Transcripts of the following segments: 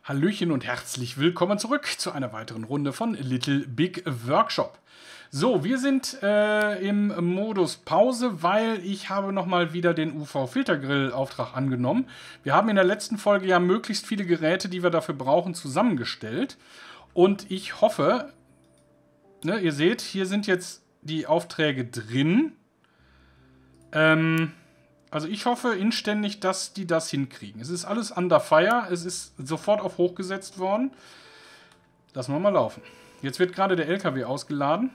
Hallöchen und herzlich willkommen zurück zu einer weiteren Runde von Little Big Workshop. So, wir sind im Modus Pause, weil ich habe nochmal wieder den UV-Filtergrill-Auftrag angenommen. Wir haben in der letzten Folge ja möglichst viele Geräte, die wir dafür brauchen, zusammengestellt. Und ich hoffe, ne, ihr seht, hier sind jetzt die Aufträge drin. Also ich hoffe inständig, dass die das hinkriegen. Es ist alles under fire. Es ist sofort auf hoch gesetzt worden. Lassen wir mal laufen. Jetzt wird gerade der LKW ausgeladen.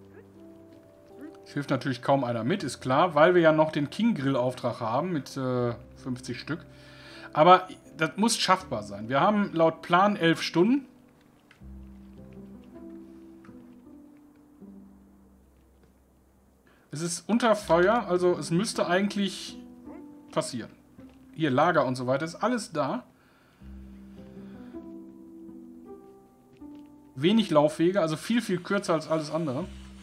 Es hilft natürlich kaum einer mit, ist klar, weil wir ja noch den King Grill Auftrag haben mit 50 Stück. Aber das muss schaffbar sein. Wir haben laut Plan 11 Stunden. Es ist unter Feuer, also es müsste eigentlich passieren. Hier Lager und so weiter, ist alles da. Wenig Laufwege, also viel, viel kürzer als alles andere.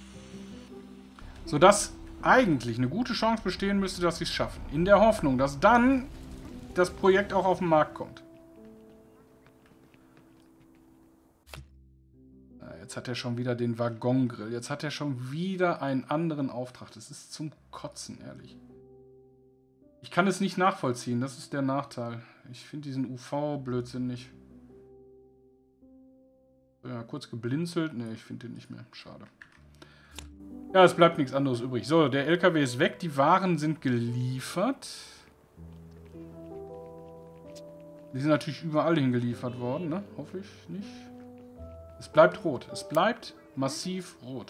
Sodass eigentlich eine gute Chance bestehen müsste, dass sie es schaffen. In der Hoffnung, dass dann das Projekt auch auf den Markt kommt. Jetzt hat er schon wieder den Waggongrill. Jetzt hat er schon wieder einen anderen Auftrag. Das ist zum Kotzen, ehrlich. Ich kann es nicht nachvollziehen. Das ist der Nachteil. Ich finde diesen UV blödsinnig. Ja, kurz geblinzelt. Ne, ich finde den nicht mehr. Schade. Ja, es bleibt nichts anderes übrig. So, der LKW ist weg. Die Waren sind geliefert. Die sind natürlich überall hingeliefert worden, ne? Hoffe ich nicht. Es bleibt rot. Es bleibt massiv rot.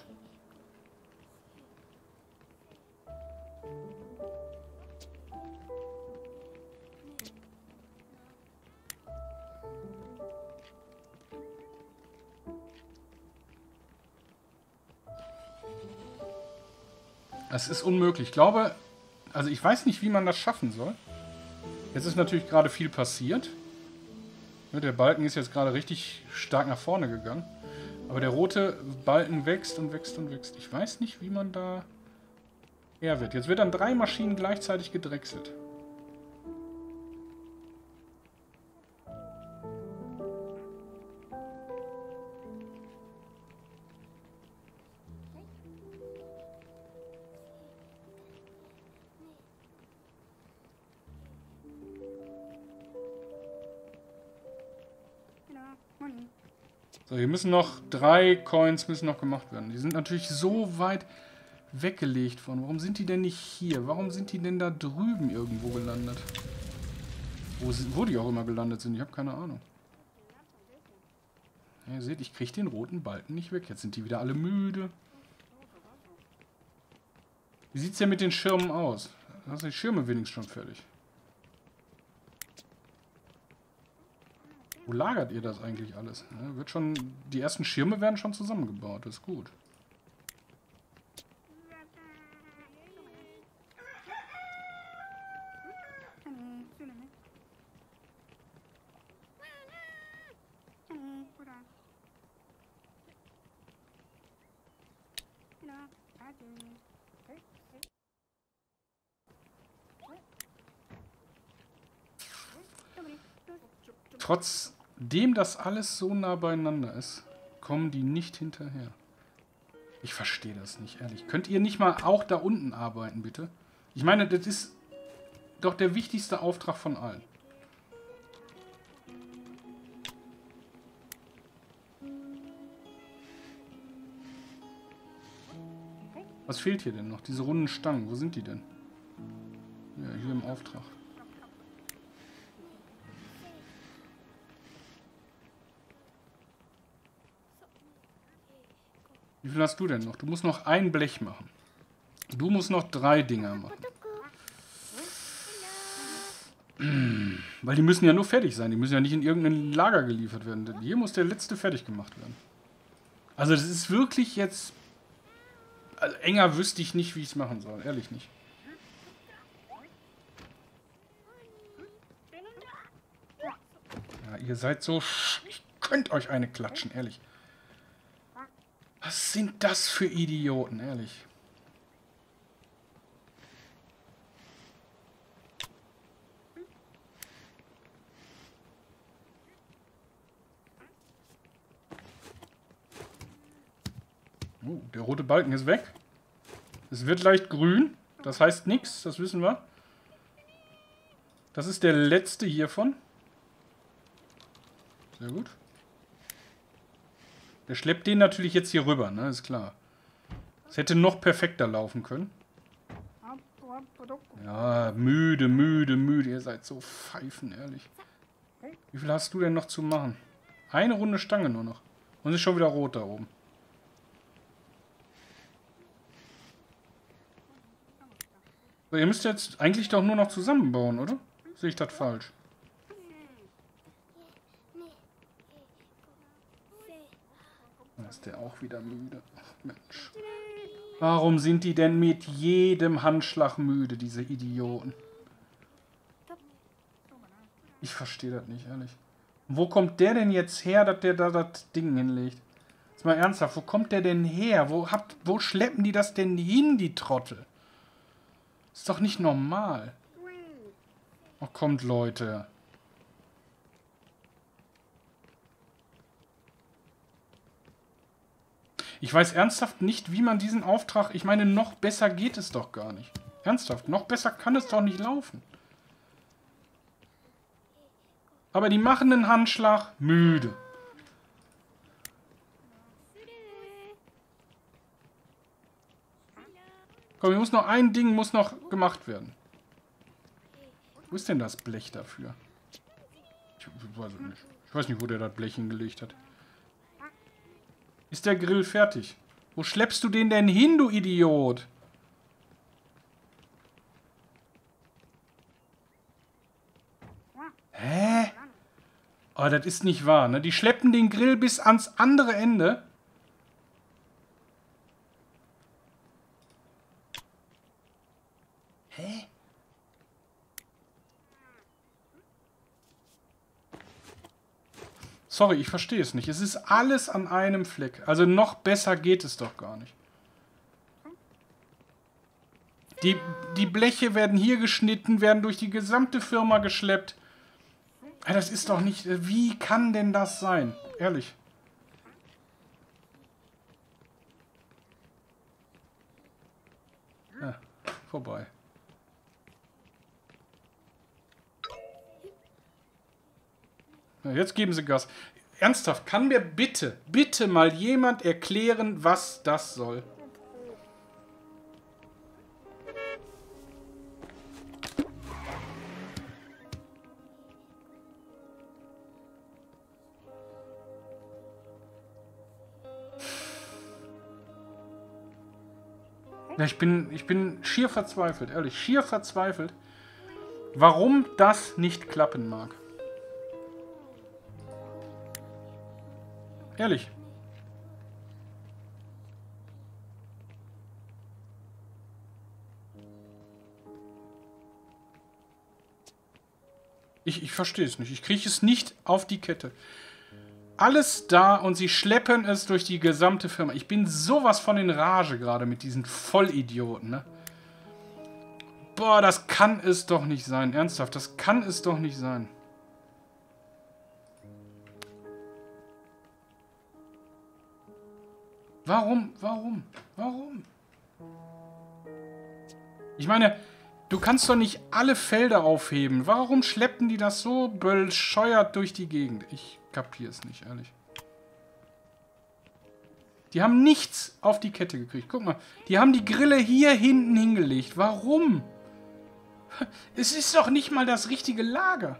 Es ist unmöglich. Ich glaube, also ich weiß nicht, wie man das schaffen soll. Jetzt ist natürlich gerade viel passiert. Der Balken ist jetzt gerade richtig stark nach vorne gegangen. Aber der rote Balken wächst und wächst und wächst. Ich weiß nicht, wie man da her wird. Jetzt wird an 3 Maschinen gleichzeitig gedrechselt. So, hier müssen noch 3 Coins müssen noch gemacht werden. Die sind natürlich so weit weggelegt worden. Warum sind die denn nicht hier? Warum sind die denn da drüben irgendwo gelandet? Wo die auch immer gelandet sind, ich habe keine Ahnung. Ja, ihr seht, ich kriege den roten Balken nicht weg. Jetzt sind die wieder alle müde. Wie sieht es denn mit den Schirmen aus? Da sind die Schirme wenigstens schon fertig. Wo lagert ihr das eigentlich alles? Ja, wird schon, die ersten Schirme werden schon zusammengebaut. Das ist gut. Trotzdem das alles so nah beieinander ist, kommen die nicht hinterher. Ich verstehe das nicht, ehrlich. Könnt ihr nicht mal auch da unten arbeiten, bitte? Ich meine, das ist doch der wichtigste Auftrag von allen. Was fehlt hier denn noch? Diese runden Stangen, wo sind die denn? Ja, hier im Auftrag. Wie viel hast du denn noch? Du musst noch ein Blech machen. Du musst noch 3 Dinger machen. Weil die müssen ja nur fertig sein. Die müssen ja nicht in irgendein Lager geliefert werden. Hier muss der letzte fertig gemacht werden. Also das ist wirklich jetzt... Also enger wüsste ich nicht, wie ich es machen soll. Ehrlich nicht. Ja, ihr seid so... Ich könnte euch eine klatschen, ehrlich. Was sind das für Idioten, ehrlich? Oh, der rote Balken ist weg. Es wird leicht grün. Das heißt nichts, das wissen wir. Das ist der letzte hiervon. Sehr gut. Der schleppt den natürlich jetzt hier rüber, ne? Ist klar. Es hätte noch perfekter laufen können. Ja, müde, müde, müde. Ihr seid so pfeifen, ehrlich. Wie viel hast du denn noch zu machen? Eine Runde Stange nur noch. Und ist schon wieder rot da oben. So, ihr müsst jetzt eigentlich doch nur noch zusammenbauen, oder? Sehe ich das falsch? Da ist der auch wieder müde. Ach, Mensch. Warum sind die denn mit jedem Handschlag müde, diese Idioten? Ich verstehe das nicht, ehrlich. Wo kommt der denn jetzt her, dass der da das Ding hinlegt? Jetzt mal ernsthaft, wo kommt der denn her? Wo schleppen die das denn hin, die Trottel? Ist doch nicht normal. Ach, kommt, Leute. Ich weiß ernsthaft nicht, wie man diesen Auftrag... Ich meine, noch besser geht es doch gar nicht. Ernsthaft, noch besser kann es doch nicht laufen. Aber die machen einen Handschlag müde. Komm, hier muss noch ein Ding muss noch gemacht werden. Wo ist denn das Blech dafür? Ich weiß es nicht. Ich weiß nicht, wo der das Blech hingelegt hat. Ist der Grill fertig? Wo schleppst du den denn hin, du Idiot? Hä? Oh, das ist nicht wahr, ne? Die schleppen den Grill bis ans andere Ende. Hä? Sorry, ich verstehe es nicht. Es ist alles an einem Fleck. Also noch besser geht es doch gar nicht. Die Bleche werden hier geschnitten, werden durch die gesamte Firma geschleppt. Das ist doch nicht... Wie kann denn das sein? Ehrlich. Ja, vorbei. Ja, jetzt geben sie Gas. Ernsthaft, kann mir bitte, bitte mal jemand erklären, was das soll? Ja, ich bin schier verzweifelt, ehrlich, schier verzweifelt, warum das nicht klappen mag. Ehrlich. Ich verstehe es nicht. Ich kriege es nicht auf die Kette. Alles da und sie schleppen es durch die gesamte Firma. Ich bin sowas von in Rage gerade mit diesen Vollidioten, ne? Boah, das kann es doch nicht sein. Ernsthaft, das kann es doch nicht sein. Warum? Ich meine, du kannst doch nicht alle Felder aufheben. Warum schleppen die das so bescheuert durch die Gegend? Ich kapiere es nicht, ehrlich. Die haben nichts auf die Kette gekriegt. Guck mal, die haben die Grille hier hinten hingelegt. Warum? Es ist doch nicht mal das richtige Lager.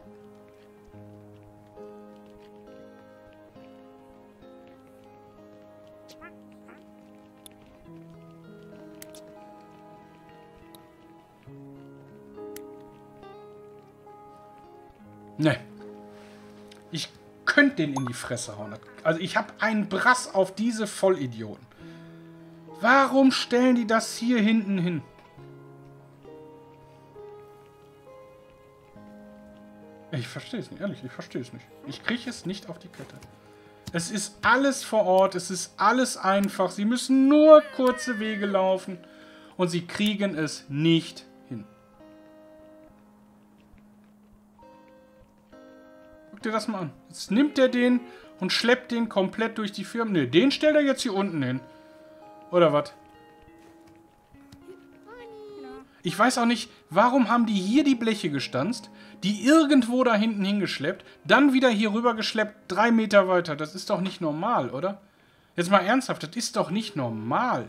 Ne. Ich könnte den in die Fresse hauen. Also ich habe einen Brass auf diese Vollidioten. Warum stellen die das hier hinten hin? Ich verstehe es nicht, ehrlich, ich verstehe es nicht. Ich kriege es nicht auf die Kette. Es ist alles vor Ort, es ist alles einfach. Sie müssen nur kurze Wege laufen und sie kriegen es nicht hin. Guck dir das mal an. Jetzt nimmt er den und schleppt den komplett durch die Firma. Ne, den stellt er jetzt hier unten hin. Oder was? Ich weiß auch nicht, warum haben die hier die Bleche gestanzt, die irgendwo da hinten hingeschleppt, dann wieder hier rüber geschleppt, 3 Meter weiter. Das ist doch nicht normal, oder? Jetzt mal ernsthaft, das ist doch nicht normal.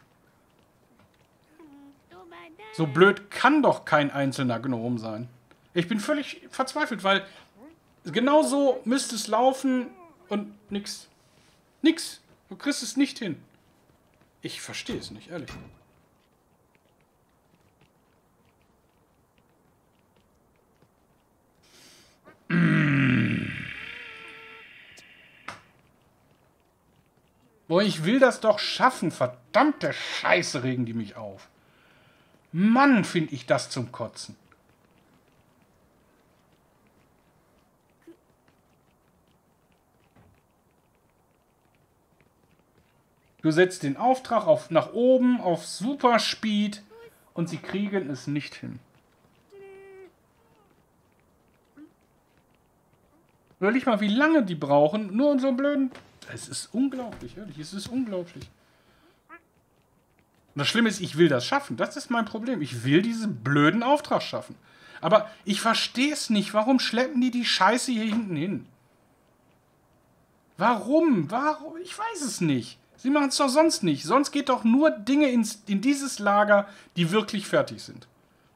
So blöd kann doch kein einzelner Gnom sein. Ich bin völlig verzweifelt, weil genau so müsste es laufen und nix. Nix. Du kriegst es nicht hin. Ich verstehe es nicht, ehrlich. Boah, ich will das doch schaffen. Verdammte Scheiße, regen die mich auf. Mann, finde ich das zum Kotzen. Du setzt den Auftrag auf nach oben, auf Superspeed und sie kriegen es nicht hin. Überleg mal, wie lange die brauchen, nur in so einem blöden... Es ist unglaublich, ehrlich, es ist unglaublich. Und das Schlimme ist, ich will das schaffen. Das ist mein Problem. Ich will diesen blöden Auftrag schaffen. Aber ich verstehe es nicht. Warum schleppen die Scheiße hier hinten hin? Warum? Warum? Ich weiß es nicht. Sie machen es doch sonst nicht. Sonst geht doch nur Dinge in dieses Lager, die wirklich fertig sind.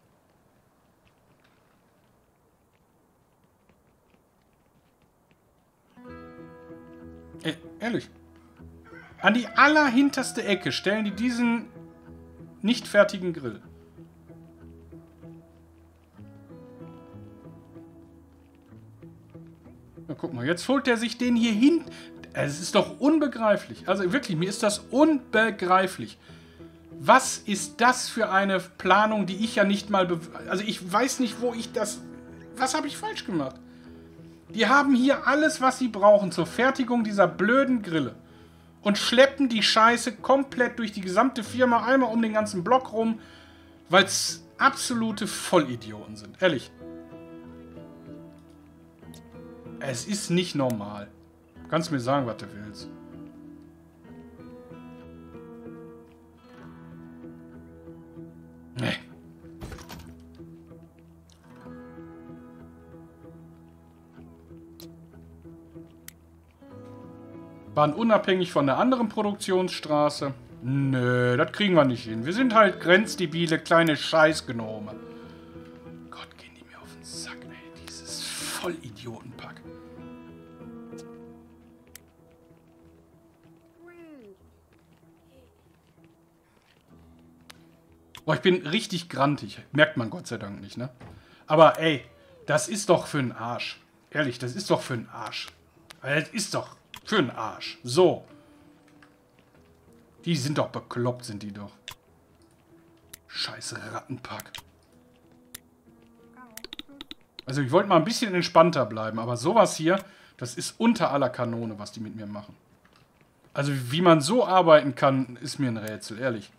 Ehrlich. An die allerhinterste Ecke stellen die diesen nicht fertigen Grill. Na, guck mal, jetzt holt der sich den hier hin. Es ist doch unbegreiflich. Also wirklich, mir ist das unbegreiflich. Was ist das für eine Planung, die ich ja nicht mal... Also ich weiß nicht, wo ich das... Was habe ich falsch gemacht? Die haben hier alles, was sie brauchen zur Fertigung dieser blöden Grille. Und schleppen die Scheiße komplett durch die gesamte Firma, einmal um den ganzen Block rum, weil es absolute Vollidioten sind. Ehrlich. Es ist nicht normal. Du kannst mir sagen, was du willst. Nee. Waren unabhängig von der anderen Produktionsstraße. Nö, das kriegen wir nicht hin. Wir sind halt grenzdebile kleine Scheißgnome. Gott, gehen die mir auf den Sack, ey. Dieses Vollidiotenpack. Boah, ich bin richtig grantig. Merkt man Gott sei Dank nicht, ne? Aber ey, das ist doch für den Arsch. Ehrlich, das ist doch für den Arsch. Das ist doch für den Arsch. So. Die sind doch bekloppt, sind die doch. Scheiß Rattenpack. Also ich wollte mal ein bisschen entspannter bleiben, aber sowas hier, das ist unter aller Kanone, was die mit mir machen. Also wie man so arbeiten kann, ist mir ein Rätsel, ehrlich.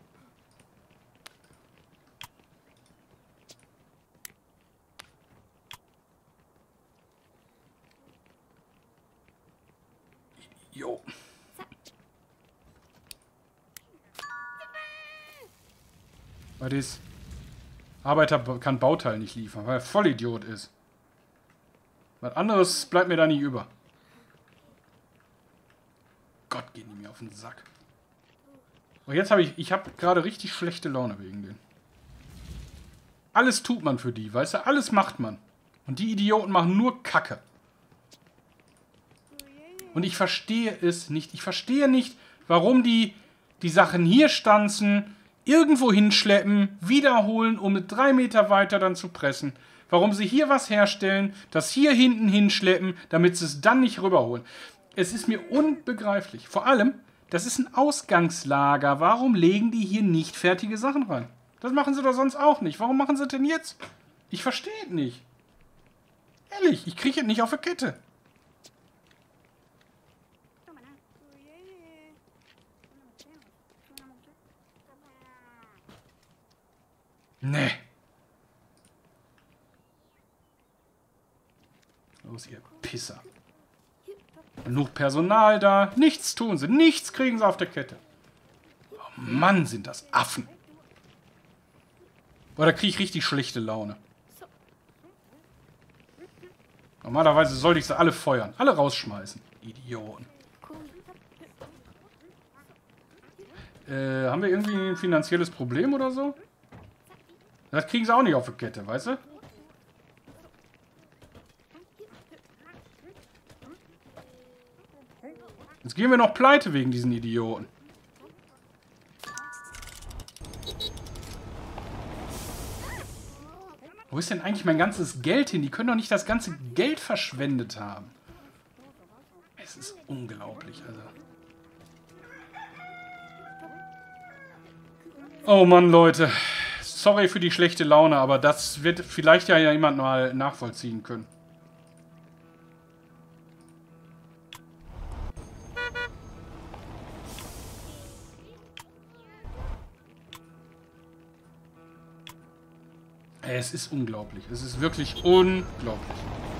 Jo. Was ist? Arbeiter kann Bauteil nicht liefern, weil er Vollidiot ist. Was anderes bleibt mir da nicht über. Gott, gehen die mir auf den Sack. Und jetzt habe ich habe gerade richtig schlechte Laune wegen denen. Alles tut man für die, weißt du? Alles macht man. Und die Idioten machen nur Kacke. Und ich verstehe es nicht. Ich verstehe nicht, warum die Sachen hier stanzen, irgendwo hinschleppen, wiederholen, um mit 3 Meter weiter dann zu pressen. Warum sie hier was herstellen, das hier hinten hinschleppen, damit sie es dann nicht rüberholen. Es ist mir unbegreiflich. Vor allem, das ist ein Ausgangslager. Warum legen die hier nicht fertige Sachen rein? Das machen sie doch sonst auch nicht. Warum machen sie denn jetzt? Ich verstehe es nicht. Ehrlich, ich kriege es nicht auf die Kette. Nee. Los, ihr Pisser. Genug Personal da. Nichts tun sie. Nichts kriegen sie auf der Kette. Mann, sind das Affen. Boah, da kriege ich richtig schlechte Laune. Normalerweise sollte ich sie alle feuern. Alle rausschmeißen. Idioten. Haben wir irgendwie ein finanzielles Problem oder so? Das kriegen sie auch nicht auf die Kette, weißt du? Jetzt gehen wir noch pleite wegen diesen Idioten. Wo ist denn eigentlich mein ganzes Geld hin? Die können doch nicht das ganze Geld verschwendet haben. Es ist unglaublich, also. Oh Mann, Leute. Sorry für die schlechte Laune, aber das wird vielleicht ja jemand mal nachvollziehen können. Es ist unglaublich. Es ist wirklich unglaublich.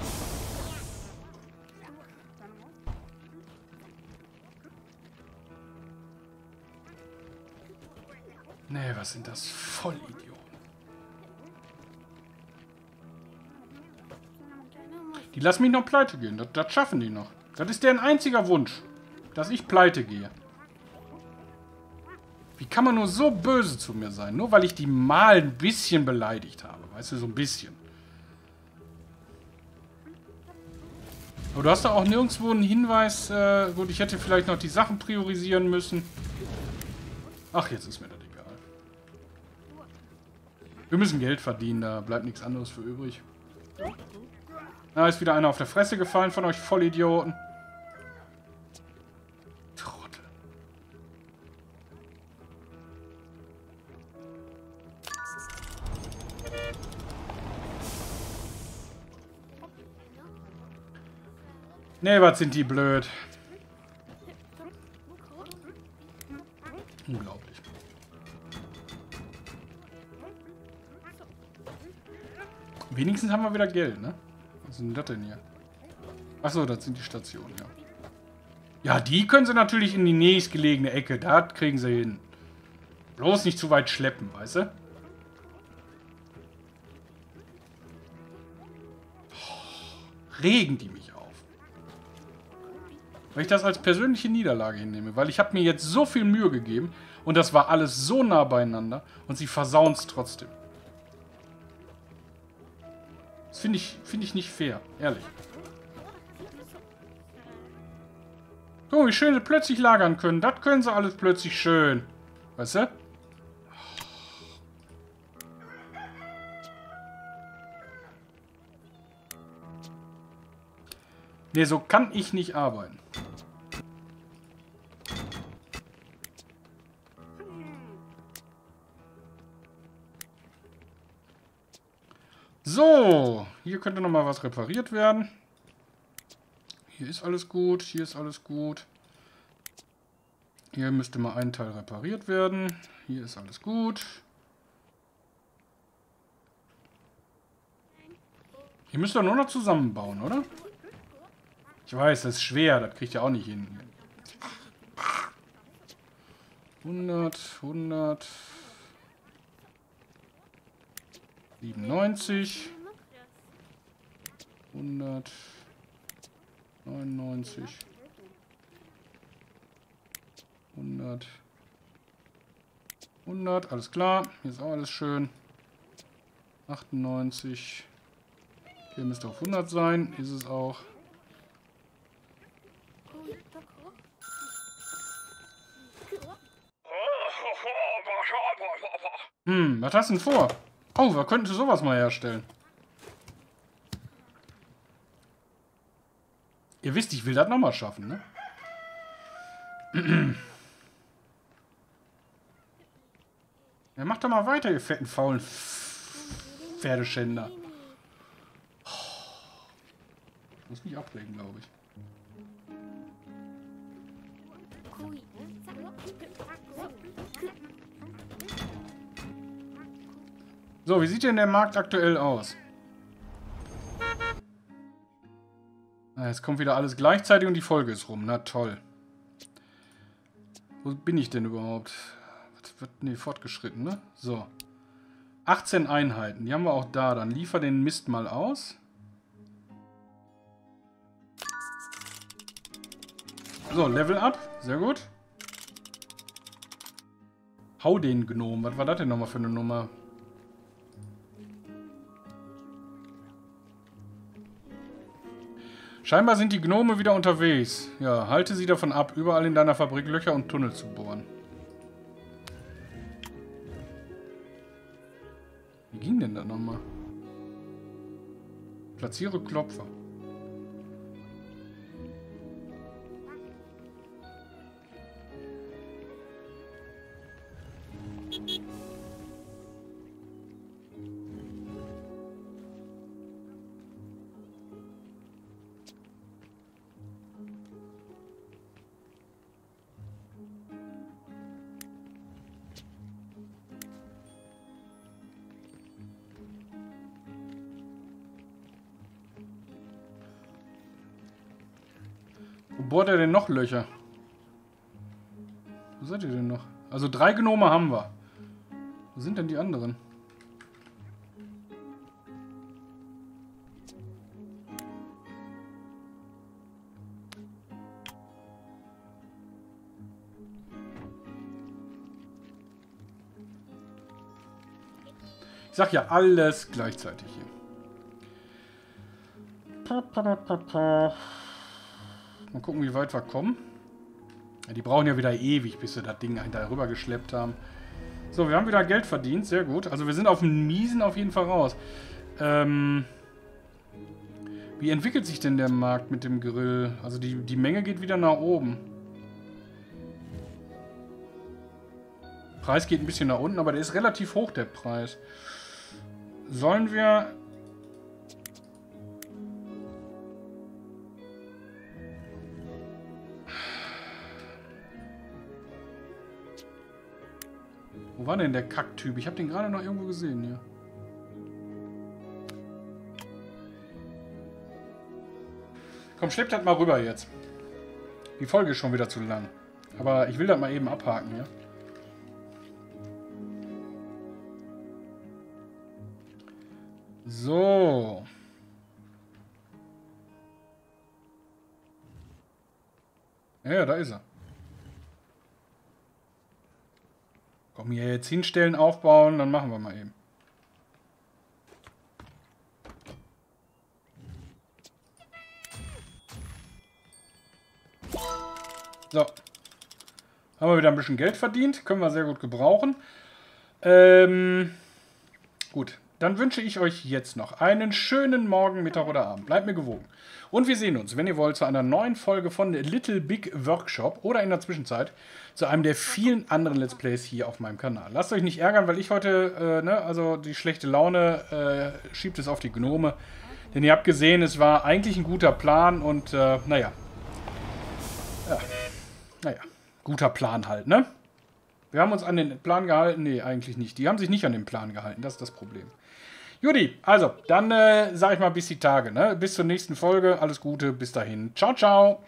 Nee, was sind das? Vollidioten. Die lassen mich noch pleite gehen. Das schaffen die noch. Das ist deren einziger Wunsch. Dass ich pleite gehe. Wie kann man nur so böse zu mir sein? Nur weil ich die mal ein bisschen beleidigt habe. Weißt du, so ein bisschen. Aber du hast da auch nirgendwo einen Hinweis. Gut, ich hätte vielleicht noch die Sachen priorisieren müssen. Ach, jetzt ist mir das egal. Wir müssen Geld verdienen, da bleibt nichts anderes für übrig. Da ist wieder einer auf der Fresse gefallen von euch Vollidioten. Trottel. Nee, was sind die blöd. Unglaublich. Wenigstens haben wir wieder Geld, ne? Was ist denn das denn hier? Achso, das sind die Stationen, ja. Ja, die können sie natürlich in die nächstgelegene Ecke. Da kriegen sie hin. Bloß nicht zu weit schleppen, weißt du? Regen die mich auf. Weil ich das als persönliche Niederlage hinnehme. Weil ich habe mir jetzt so viel Mühe gegeben und das war alles so nah beieinander und sie versauen es trotzdem. Das finde ich nicht fair, ehrlich. Guck mal, wie schön sie plötzlich lagern können. Das können sie alles plötzlich schön. Weißt du? Nee, so kann ich nicht arbeiten. So, hier könnte noch mal was repariert werden. Hier ist alles gut, hier ist alles gut. Hier müsste mal ein Teil repariert werden. Hier ist alles gut. Hier müsst ihr nur noch zusammenbauen, oder? Ich weiß, das ist schwer, das kriegt ihr auch nicht hin. 100, 97, 199, 100, alles klar. Hier ist auch alles schön. 98. Hier müsste auf 100 sein, ist es auch. Was hast du denn vor? Oh, wir könnten sowas mal herstellen. Ihr wisst, ich will das nochmal schaffen, ne? Ja, macht doch mal weiter, ihr fetten, faulen Pferdeschänder. Ich muss mich abregen, glaube ich. So, wie sieht denn der Markt aktuell aus? Jetzt kommt wieder alles gleichzeitig und die Folge ist rum. Na toll. Wo bin ich denn überhaupt? Nee, fortgeschritten, ne? So. 18 Einheiten, die haben wir auch da. Dann liefer den Mist mal aus. So, Level up. Sehr gut. Hau den Gnom. Was war das denn nochmal für eine Nummer? Scheinbar sind die Gnome wieder unterwegs. Ja, halte sie davon ab, überall in deiner Fabrik Löcher und Tunnel zu bohren. Wie ging denn das nochmal? Platziere Klopfer. Wo bohrt er denn noch Löcher? Wo seid ihr denn noch? Also 3 Gnome haben wir. Wo sind denn die anderen? Ich sag ja alles gleichzeitig hier. Mal gucken, wie weit wir kommen. Ja, die brauchen ja wieder ewig, bis sie das Ding da rüber geschleppt haben. So, wir haben wieder Geld verdient. Sehr gut. Also wir sind auf dem Miesen auf jeden Fall raus. Wie entwickelt sich denn der Markt mit dem Grill? Also die Menge geht wieder nach oben. Preis geht ein bisschen nach unten, aber der ist relativ hoch, der Preis. Sollen wir... Wo war denn der Kacktyp? Ich habe den gerade noch irgendwo gesehen, ja. Komm, schleppt das mal rüber jetzt. Die Folge ist schon wieder zu lang. Aber ich will das mal eben abhaken, ja. So. Ja, da ist er. Komm, hier jetzt hinstellen, aufbauen, dann machen wir mal eben. So. Haben wir wieder ein bisschen Geld verdient. Können wir sehr gut gebrauchen. Gut. Dann wünsche ich euch jetzt noch einen schönen Morgen, Mittag oder Abend. Bleibt mir gewogen. Und wir sehen uns, wenn ihr wollt, zu einer neuen Folge von Little Big Workshop oder in der Zwischenzeit zu einem der vielen anderen Let's Plays hier auf meinem Kanal. Lasst euch nicht ärgern, weil ich heute, also die schlechte Laune schiebt es auf die Gnome. Denn ihr habt gesehen, es war eigentlich ein guter Plan und naja. Ja, naja, guter Plan halt, ne? Wir haben uns an den Plan gehalten. Nee, eigentlich nicht. Die haben sich nicht an den Plan gehalten. Das ist das Problem. Judy, also, dann sage ich mal bis die Tage. Ne? Bis zur nächsten Folge. Alles Gute. Bis dahin. Ciao, ciao.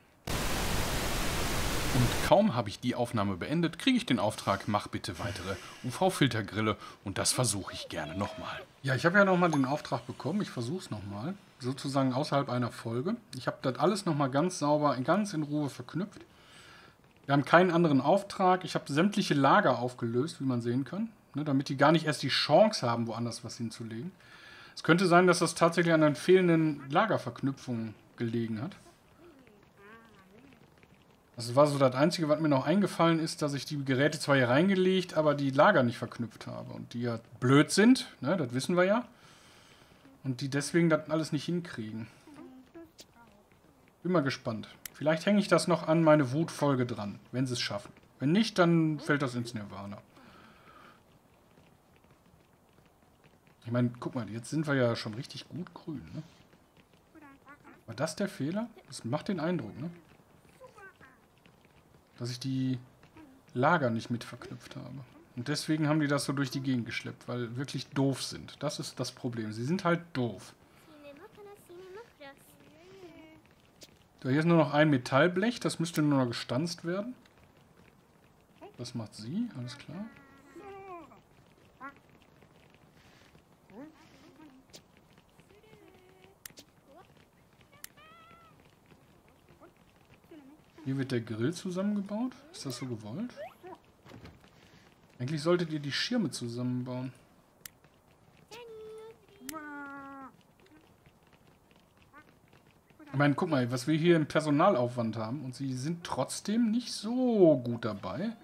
Und kaum habe ich die Aufnahme beendet, kriege ich den Auftrag, mach bitte weitere UV-Filtergrille. Und das versuche ich gerne nochmal. Ja, ich habe ja nochmal den Auftrag bekommen. Ich versuche es nochmal. Sozusagen außerhalb einer Folge. Ich habe das alles nochmal ganz sauber, ganz in Ruhe verknüpft. Wir haben keinen anderen Auftrag. Ich habe sämtliche Lager aufgelöst, wie man sehen kann, ne, damit die gar nicht erst die Chance haben, woanders was hinzulegen. Es könnte sein, dass das tatsächlich an einer fehlenden Lagerverknüpfung gelegen hat. Das war so das Einzige, was mir noch eingefallen ist, dass ich die Geräte zwar hier reingelegt, aber die Lager nicht verknüpft habe. Und die ja blöd sind, ne, das wissen wir ja. Und die deswegen das alles nicht hinkriegen. Bin mal gespannt. Vielleicht hänge ich das noch an meine Wutfolge dran, wenn sie es schaffen. Wenn nicht, dann fällt das ins Nirvana. Ich meine, guck mal, jetzt sind wir ja schon richtig gut grün, ne? War das der Fehler? Das macht den Eindruck, ne? Dass ich die Lager nicht mit verknüpft habe. Und deswegen haben die das so durch die Gegend geschleppt, weil wirklich doof sind. Das ist das Problem. Sie sind halt doof. So, hier ist nur noch ein Metallblech. Das müsste nur noch gestanzt werden. Was macht sie? Alles klar. Hier wird der Grill zusammengebaut. Ist das so gewollt? Eigentlich solltet ihr die Schirme zusammenbauen. Ich meine, guck mal, was wir hier im Personalaufwand haben. Und sie sind trotzdem nicht so gut dabei.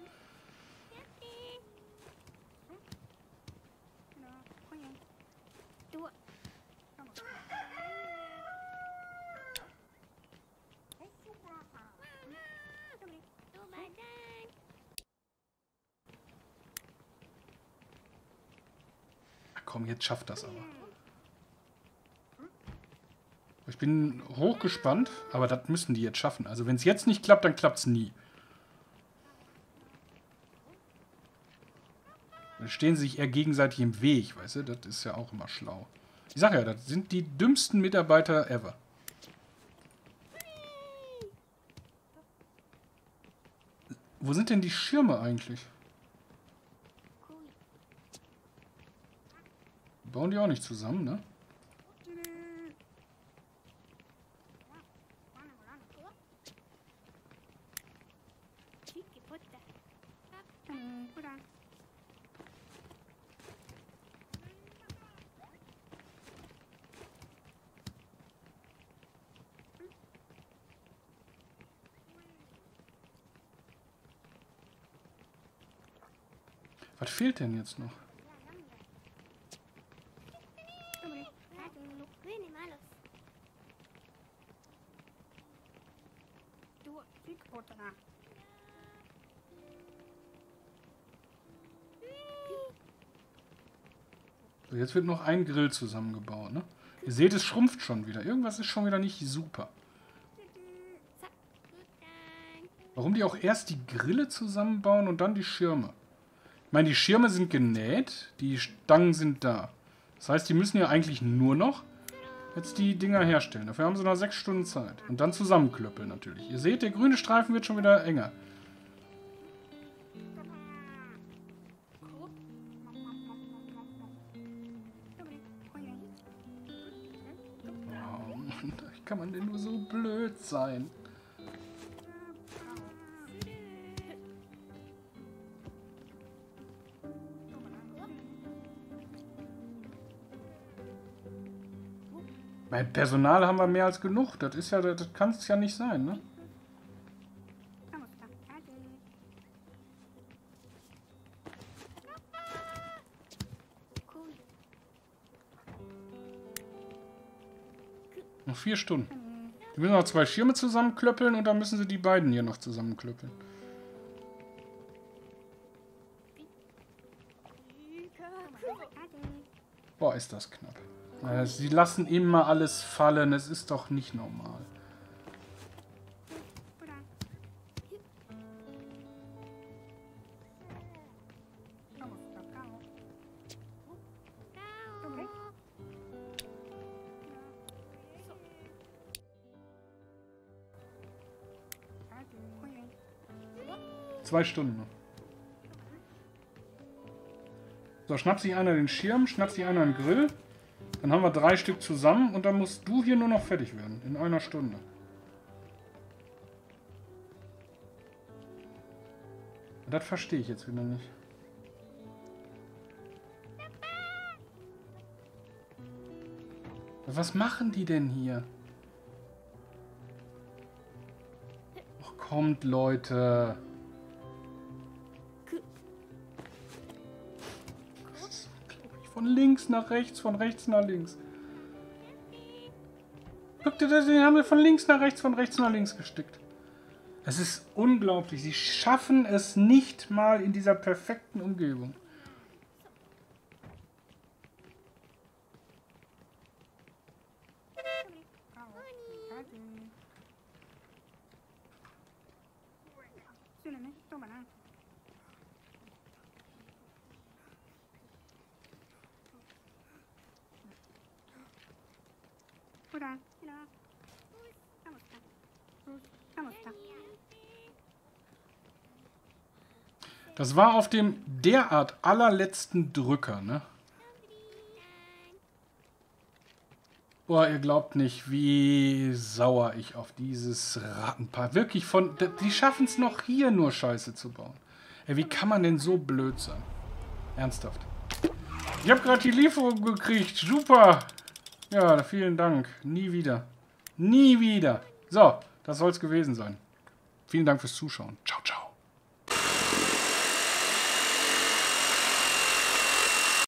Komm, jetzt schafft das aber. Ich bin hochgespannt, aber das müssen die jetzt schaffen. Also wenn es jetzt nicht klappt, dann klappt es nie. Dann stehen sie sich eher gegenseitig im Weg, weißt du? Das ist ja auch immer schlau. Ich sag ja, das sind die dümmsten Mitarbeiter ever. Wo sind denn die Schirme eigentlich? Bauen die auch nicht zusammen, ne? Was fehlt denn jetzt noch? So, jetzt wird noch ein Grill zusammengebaut, ne? Ihr seht, es schrumpft schon wieder. Irgendwas ist schon wieder nicht super. Warum die auch erst die Grille zusammenbauen und dann die Schirme? Ich meine, die Schirme sind genäht, die Stangen sind da. Das heißt, die müssen ja eigentlich nur noch jetzt die Dinger herstellen. Dafür haben sie noch 6 Stunden Zeit. Und dann zusammenklöppeln natürlich. Ihr seht, der grüne Streifen wird schon wieder enger. Oh Mann, wie kann man denn nur so blöd sein? Mein Personal haben wir mehr als genug. Das ist ja, das kann es ja nicht sein, ne? Noch 4 Stunden. Die müssen noch 2 Schirme zusammenklöppeln und dann müssen sie die beiden hier noch zusammenklöppeln. Boah, ist das knapp. Sie lassen immer alles fallen. Es ist doch nicht normal. Zwei Stunden noch. So, schnappt sich einer den Schirm, schnappt sich einer den Grill. Dann haben wir 3 Stück zusammen und dann musst du hier nur noch fertig werden. In einer Stunde. Das verstehe ich jetzt wieder nicht. Was machen die denn hier? Ach, kommt, Leute. Von links nach rechts, von rechts nach links. Guck dir das, den haben wir von links nach rechts, von rechts nach links gestickt. Es ist unglaublich. Sie schaffen es nicht mal in dieser perfekten Umgebung. Das war auf dem derart allerletzten Drücker, ne? Boah, ihr glaubt nicht, wie sauer ich auf dieses Rattenpaar. Wirklich von... Die schaffen es noch hier nur Scheiße zu bauen. Ey, wie kann man denn so blöd sein? Ernsthaft. Ich habe gerade die Lieferung gekriegt. Super. Ja, vielen Dank. Nie wieder. Nie wieder. So, das soll es gewesen sein. Vielen Dank fürs Zuschauen. Ciao, ciao.